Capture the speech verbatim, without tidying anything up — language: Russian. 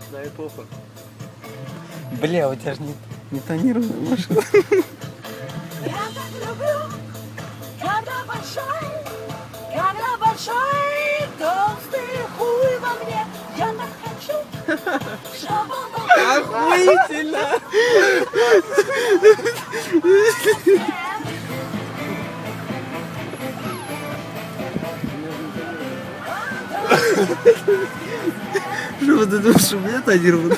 Да и похуй. Бля, у тебя же не, не тонированная машина. Я так люблю, когда большой, когда большой толстый хуй во мне. Я так хочу, чтобы он был Охуительно! Что ты думаешь, что у меня тонировано?